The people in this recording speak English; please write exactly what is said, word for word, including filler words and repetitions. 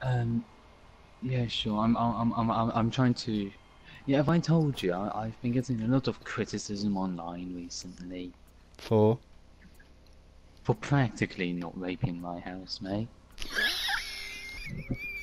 Um, yeah, sure. I'm, I'm, I'm, I'm, I'm trying to. Yeah, have I told you? I, I've been getting a lot of criticism online recently For? for practically not raping my housemate.